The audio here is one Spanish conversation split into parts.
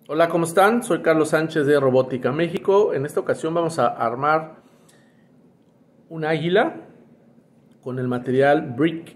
Hola, ¿cómo están? Soy Carlos Sánchez de Robótica México. En esta ocasión vamos a armar un águila con el material Brick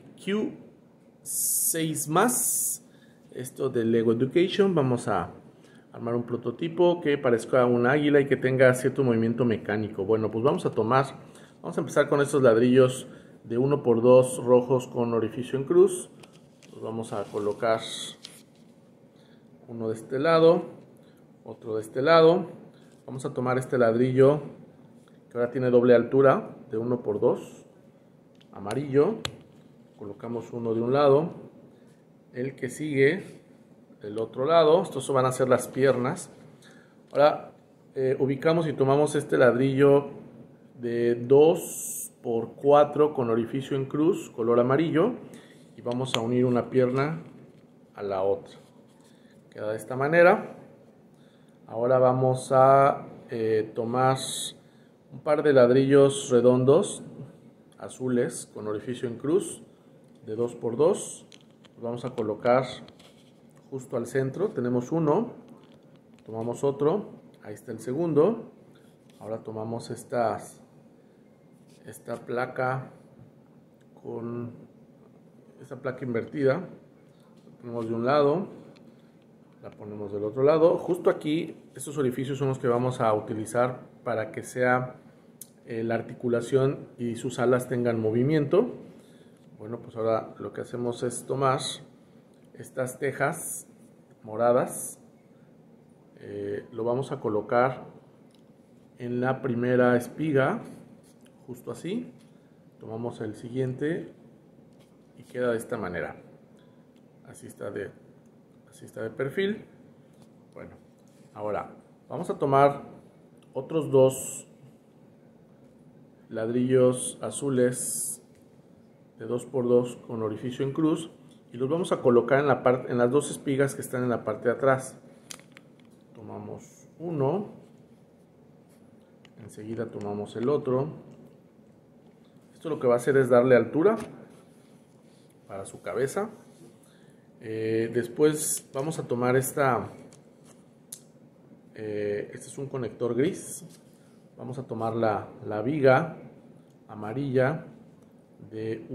Q6+. Esto de Lego Education. Vamos a armar un prototipo que parezca un águila y que tenga cierto movimiento mecánico. Bueno, pues vamos a empezar con estos ladrillos de 1x2 rojos con orificio en cruz. Los vamos a colocar uno de este lado, otro de este lado. Vamos a tomar este ladrillo que ahora tiene doble altura de 1x2 amarillo, colocamos uno de un lado, el que sigue del otro lado. Estos van a ser las piernas. Ahora ubicamos y tomamos este ladrillo de 2x4 con orificio en cruz, color amarillo, y vamos a unir una pierna a la otra. Queda de esta manera. Ahora vamos a tomar un par de ladrillos redondos azules con orificio en cruz de 2x2. Los vamos a colocar justo al centro. Tenemos uno, tomamos otro, ahí está el segundo. Ahora tomamos esta placa con esta placa invertida, la ponemos de un lado, la ponemos del otro lado. Justo aquí, estos orificios son los que vamos a utilizar para que sea la articulación y sus alas tengan movimiento. Bueno, pues ahora lo que hacemos es tomar estas tejas moradas, lo vamos a colocar en la primera espiga, justo así. Tomamos el siguiente y queda de esta manera. Así está de perfil. Bueno, ahora vamos a tomar otros dos ladrillos azules de 2x2 con orificio en cruz y los vamos a colocar en las dos espigas que están en la parte de atrás. Tomamos uno, enseguida tomamos el otro. Esto lo que va a hacer es darle altura para su cabeza. Después vamos a tomar este es un conector gris. Vamos a tomar la viga amarilla de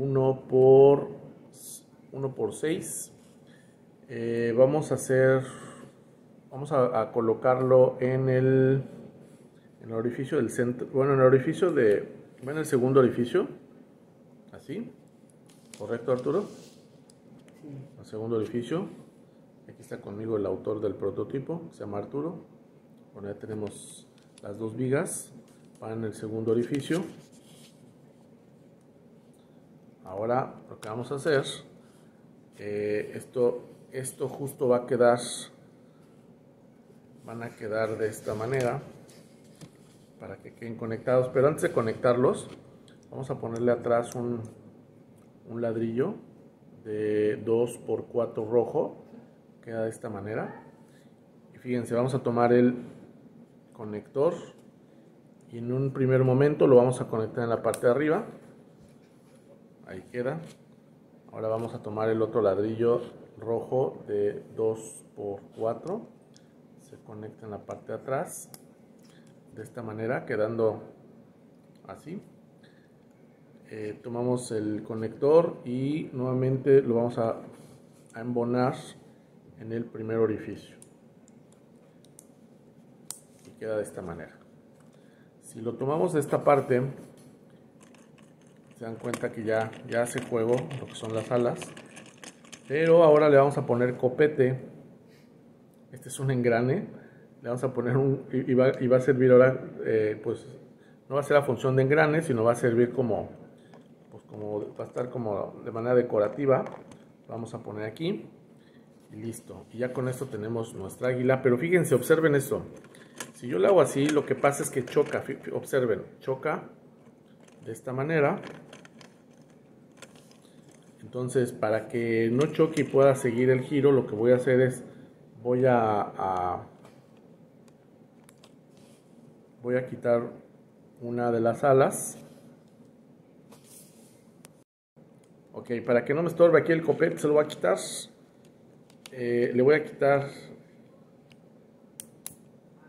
1x6. Vamos a colocarlo en el orificio del centro, bueno, en el segundo orificio, así. ¿Correcto, Arturo? El segundo orificio. Aquí está conmigo el autor del prototipo, se llama Arturo. Bueno, ya tenemos las dos vigas para en el segundo orificio. Ahora lo que vamos a hacer, esto justo van a quedar de esta manera para que queden conectados, pero antes de conectarlos vamos a ponerle atrás un ladrillo de 2x4 rojo, queda de esta manera. Y fíjense, vamos a tomar el conector y en un primer momento lo vamos a conectar en la parte de arriba, ahí queda. Ahora vamos a tomar el otro ladrillo rojo de 2x4, se conecta en la parte de atrás de esta manera, quedando así. Tomamos el conector y nuevamente lo vamos a embonar en el primer orificio y queda de esta manera. Si lo tomamos de esta parte, se dan cuenta que ya hace juego lo que son las alas, pero ahora le vamos a poner copete. Este es un engrane, le vamos a poner y va a servir ahora, pues no va a ser la función de engrane, sino va a servir como va a estar como de manera decorativa. Vamos a poner aquí y listo. Y ya con esto tenemos nuestra águila. Pero fíjense, observen esto. Si yo lo hago así, lo que pasa es que choca. Observen, choca de esta manera. Entonces, para que no choque y pueda seguir el giro, lo que voy a hacer es voy a quitar una de las alas. Ok, para que no me estorbe aquí el copete, se lo voy a quitar. Le voy a quitar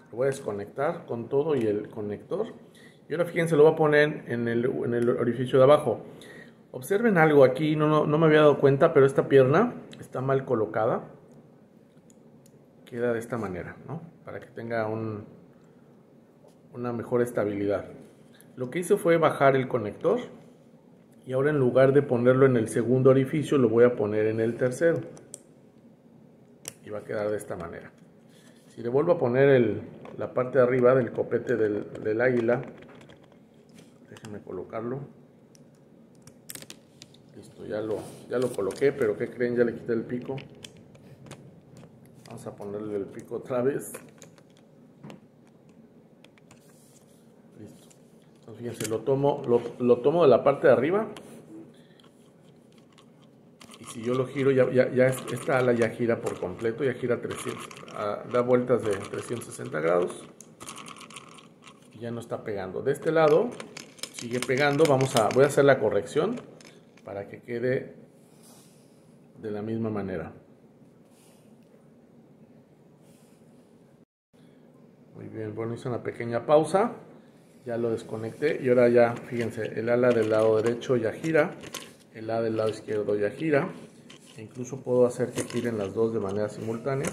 Lo voy a desconectar con todo y el conector. Y ahora fíjense, lo voy a poner en el orificio de abajo. Observen algo aquí, no me había dado cuenta, pero esta pierna está mal colocada. Queda de esta manera, ¿no? Para que tenga una mejor estabilidad. Lo que hice fue bajar el conector. Y ahora en lugar de ponerlo en el segundo orificio, lo voy a poner en el tercero. Y va a quedar de esta manera. Si le vuelvo a poner la parte de arriba del copete del águila, déjenme colocarlo. Listo, ya lo coloqué, pero ¿qué creen? Ya le quité el pico. Vamos a ponerle el pico otra vez. Listo. Entonces fíjense, lo tomo de la parte de arriba. Y si yo lo giro, ya esta ala ya gira por completo, ya gira 300, da vueltas de 360 grados. Y ya no está pegando. De este lado sigue pegando. Voy a hacer la corrección para que quede de la misma manera. Muy bien, bueno, hice una pequeña pausa. Ya lo desconecté y ahora ya, fíjense, el ala del lado derecho ya gira. El ala del lado izquierdo ya gira. E incluso puedo hacer que giren las dos de manera simultánea.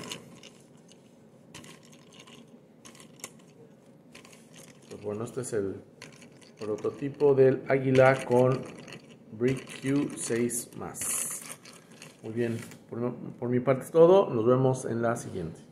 Pues bueno, este es el prototipo del águila con Brick Q6+. Muy bien, por mi parte es todo. Nos vemos en la siguiente.